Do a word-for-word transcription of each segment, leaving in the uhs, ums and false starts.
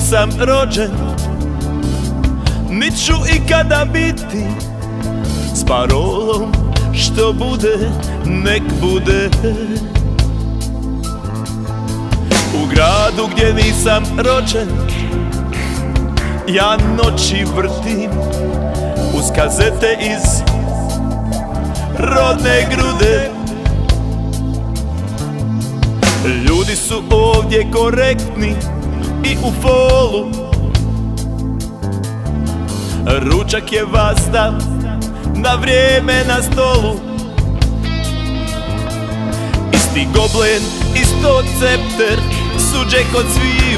nisam rođen, nit ću ikada biti, s parolom što bude, nek bude. U gradu gdje nisam rođen, ja noći vrtim uz kazete iz rodne grude. Ljudi su ovdje korektni i u folu, ručak je vazda na vrijeme na stolu. Isti goblen, isto cepter, suđe kod sviju,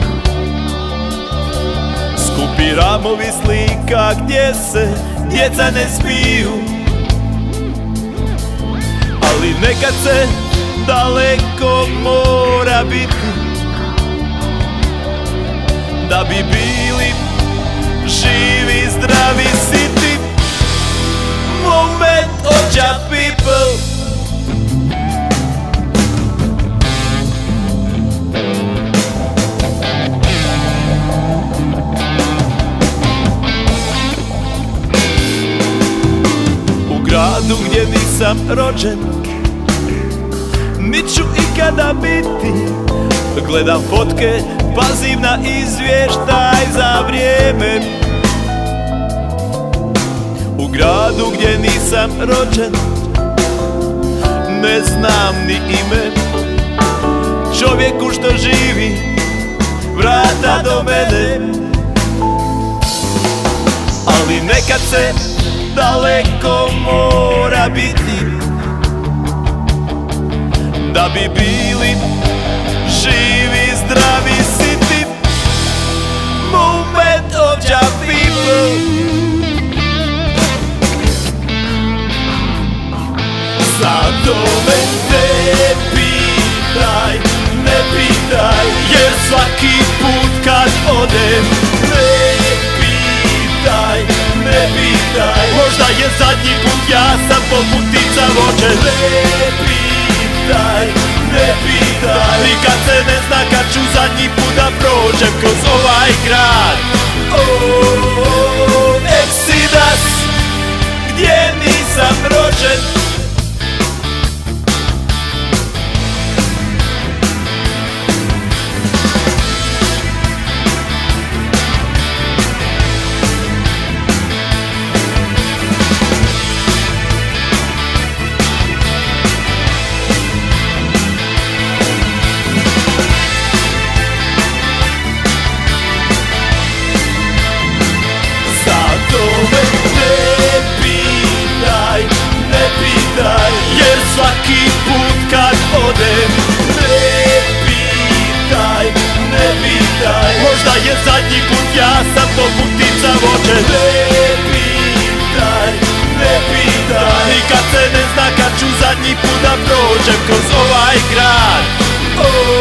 skupi ramovi slika gdje se djeca ne smiju. Ali nekad se daleko mora biti, da bi bili živi, zdravi, siti. Moment ođa people. U gradu gdje nisam rođen, nit ću ikada biti, gledam fotke, pazim na izvještaj za vrijeme. U gradu gdje nisam rođen, ne znam ni ime čovjeku što živi vrata do mene. Ali nekad se daleko mora biti, da bi bili živi, zdravi, siti. Movement of ja people. Zato me ne pitaj, ne pitaj, jer svaki put kad odem, ne pitaj, ne pitaj, možda je zadnji put, ja sam poput ptica vođen. Ne pitaj, ne pitaj, nikad se ne zna kad ću zadnji put da prođem kroz ovaj grad. Oh, Exodus, gdje nisam rođen. Jer svaki put kad odem, ne pitaj, ne pitaj, možda je zadnji put, ja sam poput ptica vođen. Ne pitaj, ne pitaj, nikad se ne zna kad ću zadnji put da prođem kroz ovaj grad. Oh.